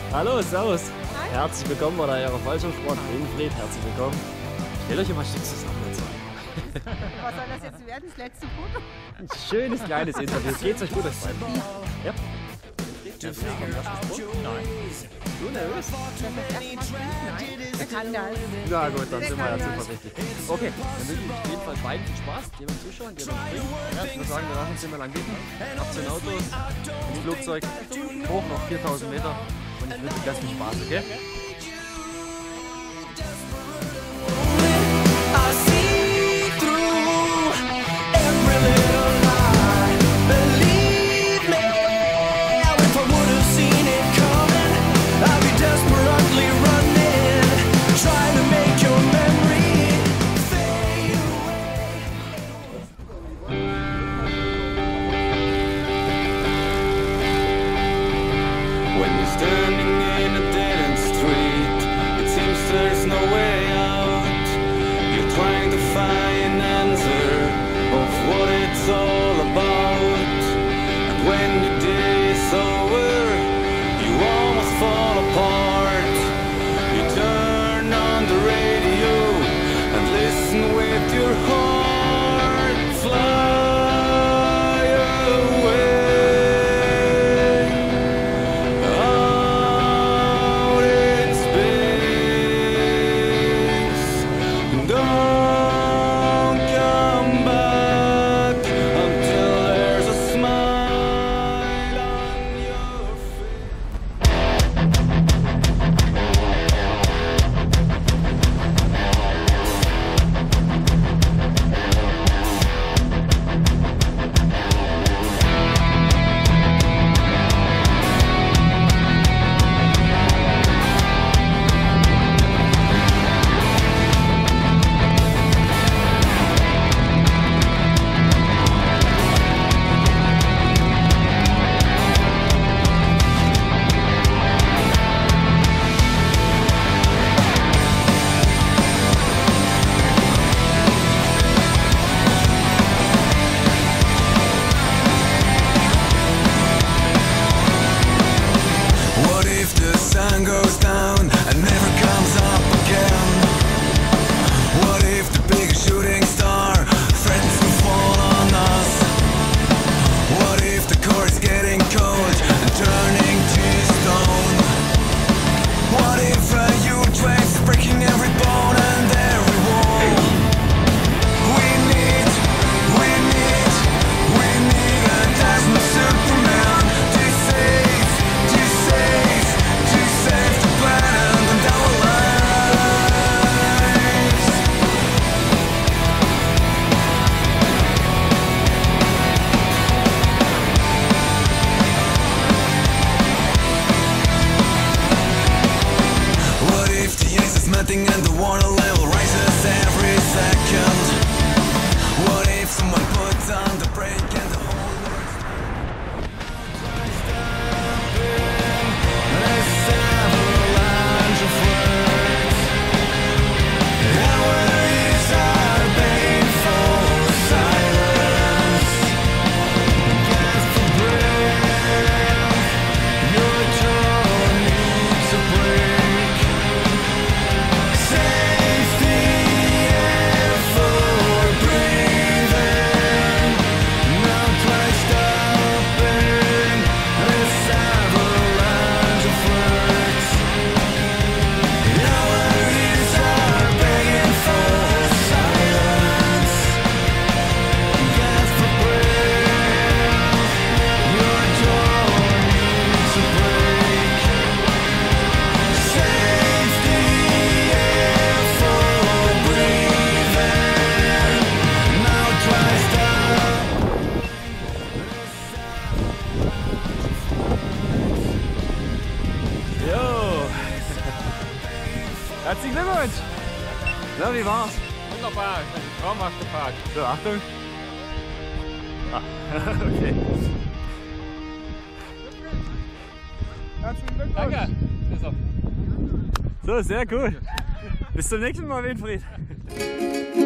Hallo, servus. Hi. Herzlich willkommen bei der Aero-Fallschirmsport. Winfried, herzlich willkommen. Stellt euch mal ein Stück zusammen jetzt. Was soll das jetzt werden? Das letzte Foto? Ein schönes kleines Interview. Geht's euch gut euch beiden? Ja. Nein. Du nervös? Nein, wer kann das? Na gut, dann sind wir ja zuversichtlich. Okay, dann wünsche ich auf jeden Fall beiden viel Spaß. Dir beim Zuschauen, dir beim Springen. Ja, ich würde sagen, wir lassen uns immer lang bitten. Ab zu den Autos, ins Flugzeug, hoch noch 4000 Meter. Und ich wünsche ganz viel Spaß, okay? Standing in a dead-end street, it seems there's no way out. You're trying to find an answer of what it's all about. And when your day is over, you almost fall apart. You turn on the radio and listen with your heart. Fly away. Goes down and never comes up again. What if the big shooting star threatens to fall on us? What if the core is getting cold and turning to stone? What if a huge wave is breaking every bone and every wall? We need a Tasman Superman to save the planet and our lives. What if the ice is melting and the water level rises every second? What if someone puts on the brake and the whole world Herzlichen Glückwunsch! Na, wie war's? Wunderbar, traumhafte Fahrt. So, Achtung! Okay. Herzlichen Glückwunsch. Danke. So, sehr cool. Bis zum nächsten Mal, Winfried.